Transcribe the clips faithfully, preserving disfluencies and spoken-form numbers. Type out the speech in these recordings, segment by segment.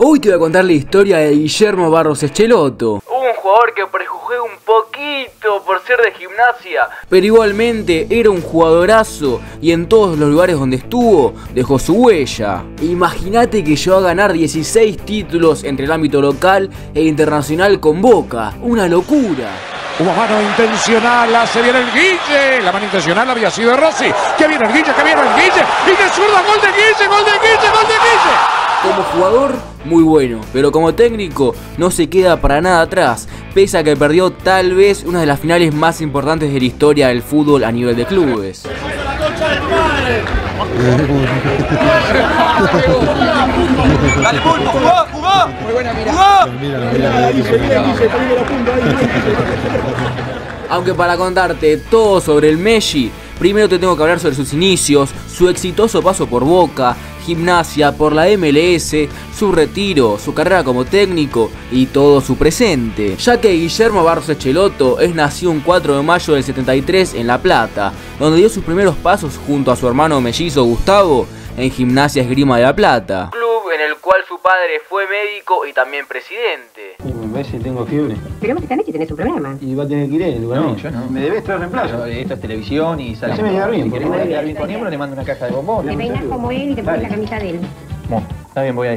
Hoy te voy a contar la historia de Guillermo Barros Schelotto. Un jugador que prejuzgué un poquito por ser de Gimnasia, pero igualmente era un jugadorazo y en todos los lugares donde estuvo dejó su huella. Imagínate que llegó a ganar dieciséis títulos entre el ámbito local e internacional con Boca. Una locura. Hubo mano intencional, hace bien el Guille. La mano intencional había sido de Rossi. Que viene el Guille, que viene el Guille. Y de zurda, gol de Guille, gol de Guille, gol de Guille. Como jugador, muy bueno, pero como técnico no se queda para nada atrás, pese a que perdió tal vez una de las finales más importantes de la historia del fútbol a nivel de clubes. ¡Dale, Pulpo! ¡Jugó! ¡Jugó! ¡Muy buena mirada! Aunque para contarte todo sobre el Messi, primero te tengo que hablar sobre sus inicios, su exitoso paso por Boca, Gimnasia, por la M L S, su retiro, su carrera como técnico y todo su presente. Ya que Guillermo Barros Schelotto es nacido un cuatro de mayo del setenta y tres en La Plata, donde dio sus primeros pasos junto a su hermano mellizo Gustavo en Gimnasia Esgrima de La Plata. Club en el cual su padre fue médico y también presidente. Messi, tengo fiebre. Pero vos también tenés un problema. Y va a tener que ir en el lugar. No, yo no. Me debes tres reemplazos. Esto es televisión y sale. Haceme quedar bien. Si querés quedar bien con Niembro, le mando una caja de bombón. Te peinas como él y te pones la camisa de él. Bueno, está bien, voy a ir.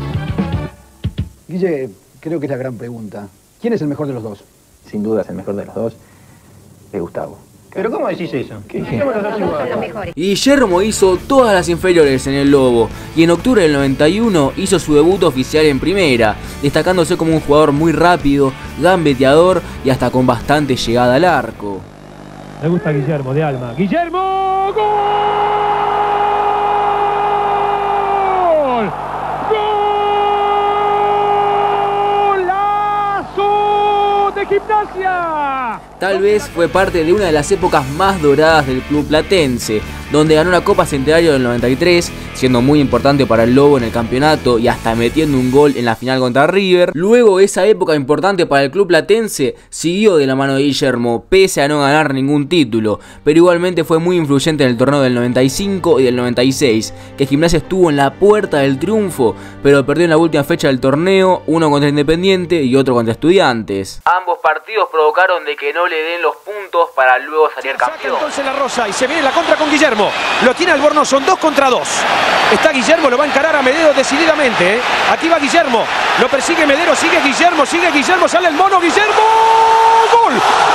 Guille, creo que es la gran pregunta. ¿Quién es el mejor de los dos? Sin duda es el mejor de los dos, es Gustavo. ¿Pero cómo decís eso? ¿Qué? ¿Qué? Son los mejores. Guillermo hizo todas las inferiores en el Lobo y en octubre del noventa y uno hizo su debut oficial en primera, destacándose como un jugador muy rápido, gambeteador y hasta con bastante llegada al arco. Me gusta Guillermo, de alma. ¡Guillermo! ¡Gol! ¡Golazo de Gimnasia! Tal vez fue parte de una de las épocas más doradas del club platense, donde ganó la Copa Centenario del noventa y tres, siendo muy importante para el Lobo en el campeonato y hasta metiendo un gol en la final contra River. Luego esa época importante para el club platense siguió de la mano de Guillermo, pese a no ganar ningún título, pero igualmente fue muy influyente en el torneo del noventa y cinco y del noventa y seis, que Gimnasia estuvo en la puerta del triunfo, pero perdió en la última fecha del torneo, uno contra Independiente y otro contra Estudiantes. Ambos partidos provocaron de que no le den los puntos para luego salir campeón. Entonces la Rosa y se viene la contra con Guillermo. Lo tiene Albornoz, son dos contra dos. Está Guillermo, lo va a encarar a Medero decididamente. ¿eh? Aquí va Guillermo, lo persigue Medero, sigue Guillermo, sigue Guillermo, sale el mono, Guillermo. ¡Gol!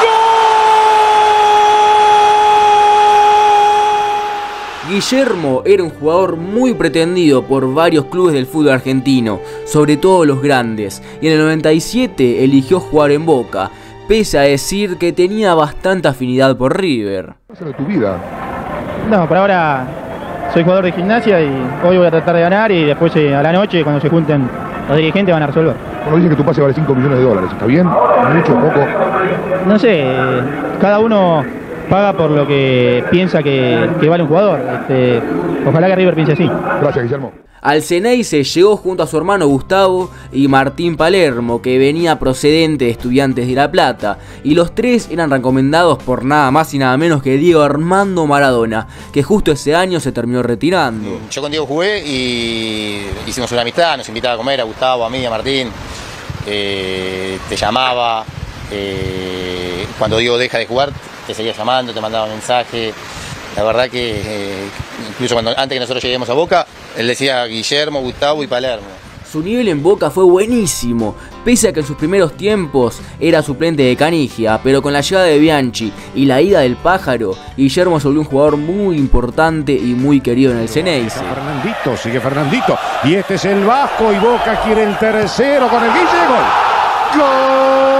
¡Gol! Guillermo era un jugador muy pretendido por varios clubes del fútbol argentino, sobre todo los grandes, y en el noventa y siete eligió jugar en Boca, pese a decir que tenía bastante afinidad por River. ¿Qué de tu vida? No, por ahora soy jugador de Gimnasia y hoy voy a tratar de ganar y después a la noche, cuando se junten los dirigentes, van a resolver. Bueno, dicen que tu pase vale cinco millones de dólares. ¿Está bien? ¿Mucho o poco? No sé, cada uno paga por lo que piensa que, que vale un jugador. Este, ojalá que River piense así. Gracias, Guillermo. Al Ceneice llegó junto a su hermano Gustavo y Martín Palermo, que venía procedente de Estudiantes de La Plata, y los tres eran recomendados por nada más y nada menos que Diego Armando Maradona, que justo ese año se terminó retirando. Yo con Diego jugué y hicimos una amistad, nos invitaba a comer a Gustavo, a mí, a Martín, eh, te llamaba, eh, cuando Diego deja de jugar te seguía llamando, te mandaba mensaje. La verdad que eh, incluso cuando, antes que nosotros lleguemos a Boca, él decía Guillermo, Gustavo y Palermo. Su nivel en Boca fue buenísimo, pese a que en sus primeros tiempos era suplente de Canigia, pero con la llegada de Bianchi y la ida del Pájaro, Guillermo se volvió un jugador muy importante y muy querido en el Ceneice. Fernandito, sigue Fernandito, y este es el Vasco y Boca quiere el tercero con el Guille, gol. ¡Gol!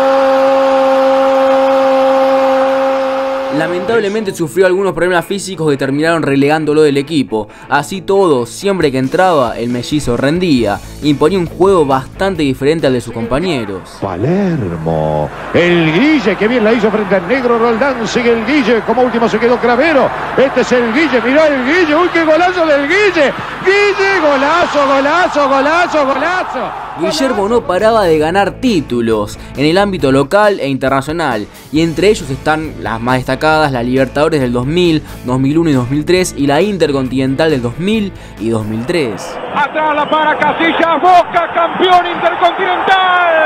Lamentablemente sufrió algunos problemas físicos que terminaron relegándolo del equipo. Así todo, siempre que entraba, el mellizo rendía. Imponía un juego bastante diferente al de sus compañeros. Palermo, el Guille, que bien la hizo frente al negro Roldán, sigue el Guille, como último se quedó Cravero. Este es el Guille, mirá el Guille, uy, qué golazo del Guille. Guille, golazo, golazo, golazo, golazo. Guillermo no paraba de ganar títulos en el ámbito local e internacional, y entre ellos están las más destacadas destacadas la Libertadores del dos mil, dos mil uno y dos mil tres y la Intercontinental del dos mil y dos mil tres. Atrás la para Casillas, Boca campeón intercontinental.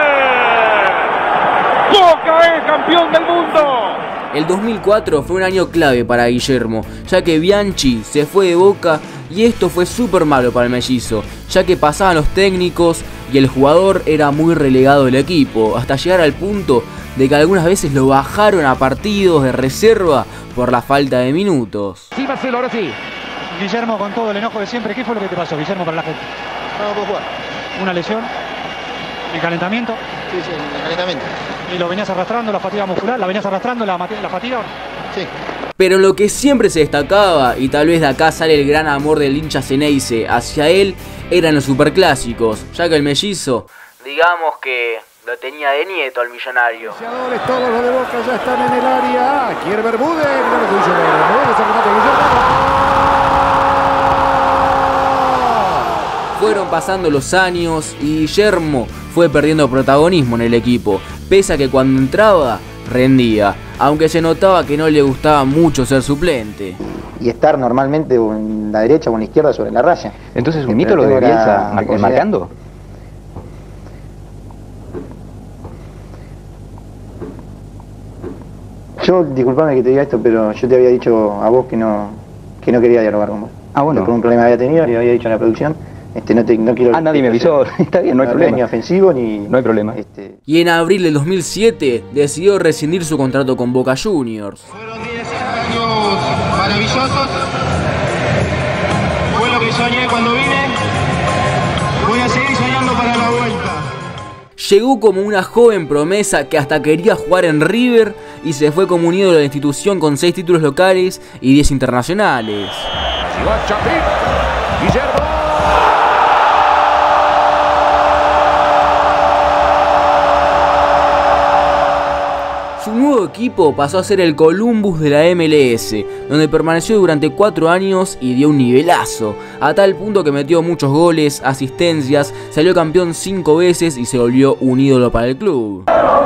Boca es campeón del mundo. El dos mil cuatro fue un año clave para Guillermo, ya que Bianchi se fue de Boca y esto fue súper malo para el mellizo, ya que pasaban los técnicos y el jugador era muy relegado del equipo, hasta llegar al punto de que algunas veces lo bajaron a partidos de reserva por la falta de minutos. Sí, Marcelo, ahora sí. Guillermo, con todo el enojo de siempre, ¿qué fue lo que te pasó, Guillermo, para la gente? No, puedo jugar. ¿Una lesión? ¿El calentamiento? Sí, sí, el calentamiento. ¿Y lo venías arrastrando, la fatiga muscular? ¿La venías arrastrando, la, la fatiga? Sí. Pero lo que siempre se destacaba, y tal vez de acá sale el gran amor del hincha Ceneice hacia él, eran los superclásicos, ya que el mellizo, digamos que lo tenía de nieto al millonario. Todos los de Boca ya están en el área. Quiere Bermúdez. Mirá lo que dice Bermúdez. El remate de Guillermo. fueron pasando los años y Guillermo fue perdiendo protagonismo en el equipo, pese a que cuando entraba rendía, aunque se notaba que no le gustaba mucho ser suplente. Y estar normalmente en la derecha o en la izquierda sobre la raya. Entonces un mito lo de Bielsa mar marcando. Yo, disculpame que te diga esto, pero yo te había dicho a vos que no que no quería dialogar con vos. Ah, bueno. Que por un problema había tenido, le había dicho en la producción. Este, no, te, no quiero... Ah, nadie me avisó. Está bien, no hay problema. Ni ofensivo ni... No hay problema. Este... Y en abril del dos mil siete decidió rescindir su contrato con Boca Juniors. Fueron diez años maravillosos. Fue lo que soñé cuando vine. Voy a seguir soñando para la vuelta. Llegó como una joven promesa que hasta quería jugar en River y se fue como un ídolo de la institución con seis títulos locales y diez internacionales. Su nuevo equipo pasó a ser el Columbus de la M L S, donde permaneció durante cuatro años y dio un nivelazo, a tal punto que metió muchos goles, asistencias, salió campeón cinco veces y se volvió un ídolo para el club.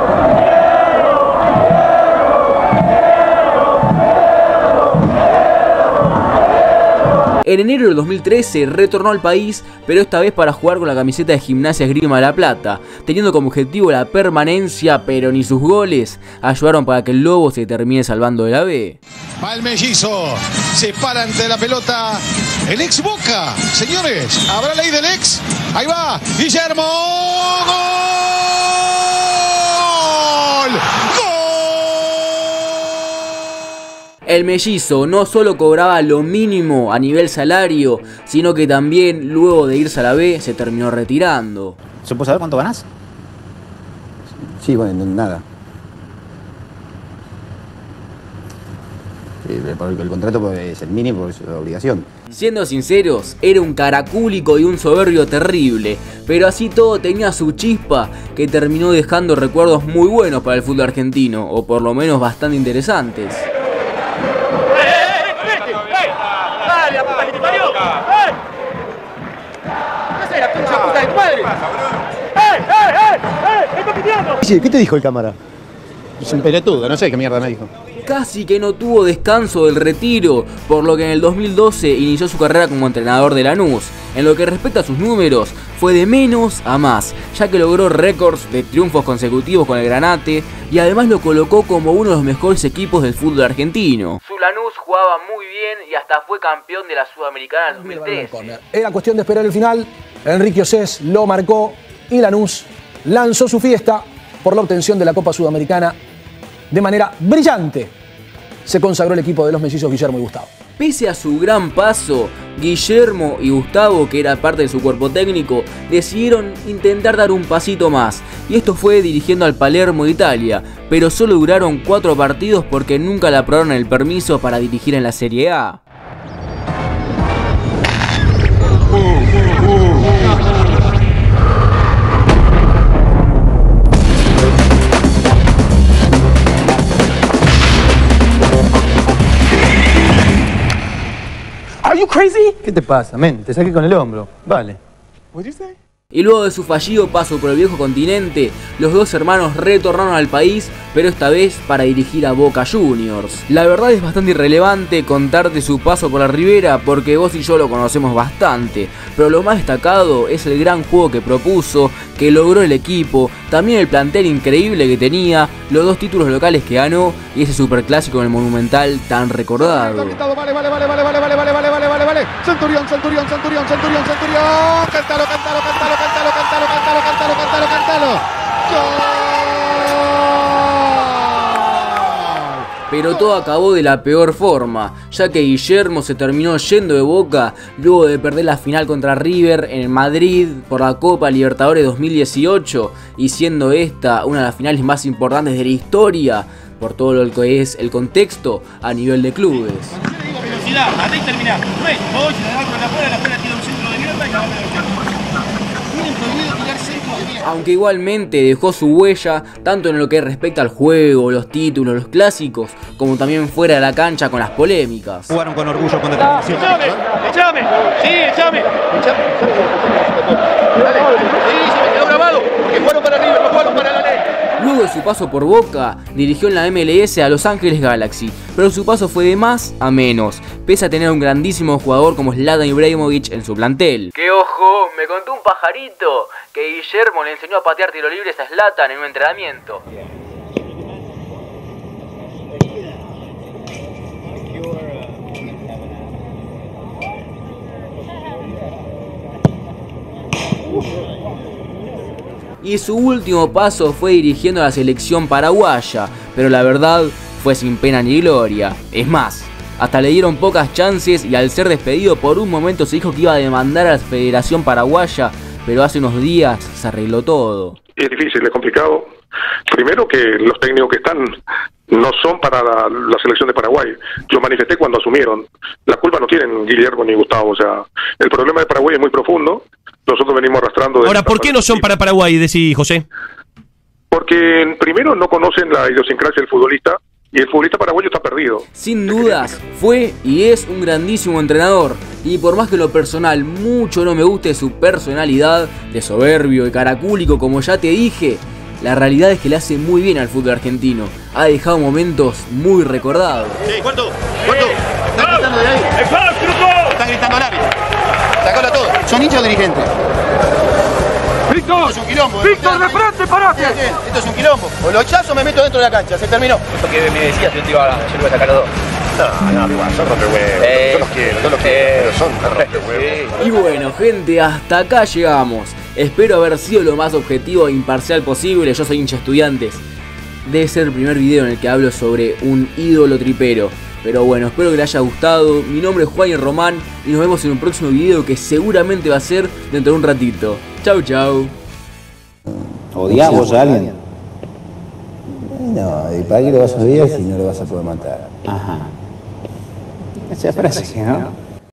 En enero del dos mil trece retornó al país, pero esta vez para jugar con la camiseta de Gimnasia Esgrima de La Plata, teniendo como objetivo la permanencia, pero ni sus goles ayudaron para que el Lobo se termine salvando de la B. Va el mellizo, se para ante la pelota el ex Boca, señores, ¿habrá ley del ex? Ahí va, Guillermo, ¡gol! ¡Gol! El mellizo no solo cobraba lo mínimo a nivel salario, sino que también, luego de irse a la B, se terminó retirando. ¿Se puede saber cuánto ganás? Sí, bueno, nada. Porque el contrato es el mínimo, es la obligación. Siendo sinceros, era un caracúlico y un soberbio terrible, pero así todo tenía su chispa que terminó dejando recuerdos muy buenos para el fútbol argentino, o por lo menos bastante interesantes. ¿Qué te dijo el cámara? Es un pelotudo, no sé qué mierda me dijo. Casi que no tuvo descanso del retiro, por lo que en el dos mil doce inició su carrera como entrenador de Lanús. En lo que respecta a sus números, fue de menos a más, ya que logró récords de triunfos consecutivos con el Granate y además lo colocó como uno de los mejores equipos del fútbol argentino. Su Lanús jugaba muy bien y hasta fue campeón de la Sudamericana en dos mil trece. Era cuestión de esperar el final, Enrique Osés lo marcó y Lanús lanzó su fiesta por la obtención de la Copa Sudamericana de manera brillante. Se consagró el equipo de los mellizos Guillermo y Gustavo. Pese a su gran paso, Guillermo y Gustavo, que era parte de su cuerpo técnico, decidieron intentar dar un pasito más. Y esto fue dirigiendo al Palermo de Italia, pero solo duraron cuatro partidos porque nunca le aprobaron el permiso para dirigir en la Serie A. Are you crazy? ¿Qué te pasa, men? Te saqué con el hombro. Vale. Y luego de su fallido paso por el viejo continente, los dos hermanos retornaron al país, pero esta vez para dirigir a Boca Juniors. La verdad es bastante irrelevante contarte su paso por la Ribera porque vos y yo lo conocemos bastante, pero lo más destacado es el gran juego que propuso, que logró el equipo, también el plantel increíble que tenía, los dos títulos locales que ganó y ese superclásico en el Monumental tan recordado. Vale, vale, vale, vale, vale, vale, vale, vale, vale, vale, vale. Centurión, Centurión, Centurión, Centurión, Centurión. Cántalo, cántalo, cántalo, cántalo, cántalo, cántalo, cántalo, cántalo, cántalo. ¡Gol! Pero todo acabó de la peor forma, ya que Guillermo se terminó yendo de Boca luego de perder la final contra River en Madrid por la Copa Libertadores dos mil dieciocho y siendo esta una de las finales más importantes de la historia por todo lo que es el contexto a nivel de clubes. Velocidad, hasta ahí terminar. No es, voy, se la da por la fuera, la fuera tira un centro de mierda y la va a meter. Tienen prohibido tirar centro de mierda. Aunque igualmente dejó su huella tanto en lo que respecta al juego, los títulos, los clásicos, como también fuera de la cancha con las polémicas. Jugaron con orgullo, con determinación. ¡Echame! ¡Echame! ¡Sí, echame! ¡Echame! Dale, sí, se me quedó grabado, porque jugaron para arriba, no jugaron para la ley. Luego de su paso por Boca, dirigió en la M L S a Los Ángeles Galaxy, pero su paso fue de más a menos, pese a tener un grandísimo jugador como Zlatan Ibrahimovic en su plantel. Que ojo, me contó un pajarito que Guillermo le enseñó a patear tiro libres a Zlatan en un entrenamiento. Y su último paso fue dirigiendo a la selección paraguaya, pero la verdad fue sin pena ni gloria. Es más, hasta le dieron pocas chances y al ser despedido por un momento se dijo que iba a demandar a la Federación Paraguaya, pero hace unos días se arregló todo. Es difícil, es complicado. Primero que los técnicos que están no son para la, la selección de Paraguay. Yo manifesté cuando asumieron. La culpa no tienen Guillermo ni Gustavo. O sea, el problema de Paraguay es muy profundo. Nosotros venimos arrastrando... De Ahora, ¿por qué no son para Paraguay, decís, José? Porque primero no conocen la idiosincrasia del futbolista y el futbolista paraguayo está perdido. Sin dudas, fue y es un grandísimo entrenador. Y por más que en lo personal mucho no me guste su personalidad, de soberbio y caracúlico como ya te dije, la realidad es que le hace muy bien al fútbol argentino. Ha dejado momentos muy recordados. Sí, ¿cuánto? ¿Cuánto? Están gritando de ahí. Están gritando al árbitro. Sacalo todo. ¿Son hinchas o dirigentes? ¡Víctor! Esto es un quilombo. ¡Víctor, de frente, parate! Bien, bien. Esto es un quilombo. O lo echás o me meto dentro de la cancha. Se terminó. Eso que me decías, yo te iba a, yo te iba a sacar a dos. No, no, igual, son rompehuevos. Eh, yo los quiero, yo los quiero, eh, pero son rompehuevos. Y bueno, gente, hasta acá llegamos. Espero haber sido lo más objetivo e imparcial posible. Yo soy hincha Estudiantes. Debe ser el primer video en el que hablo sobre un ídolo tripero. Pero bueno, espero que les haya gustado. Mi nombre es Juan Román y nos vemos en un próximo video que seguramente va a ser dentro de un ratito. Chau, chau. ¿Odiamos a alguien? No, ¿y para qué lo vas a odiar si no lo vas a poder matar? Ajá. Esa frase, ¿no?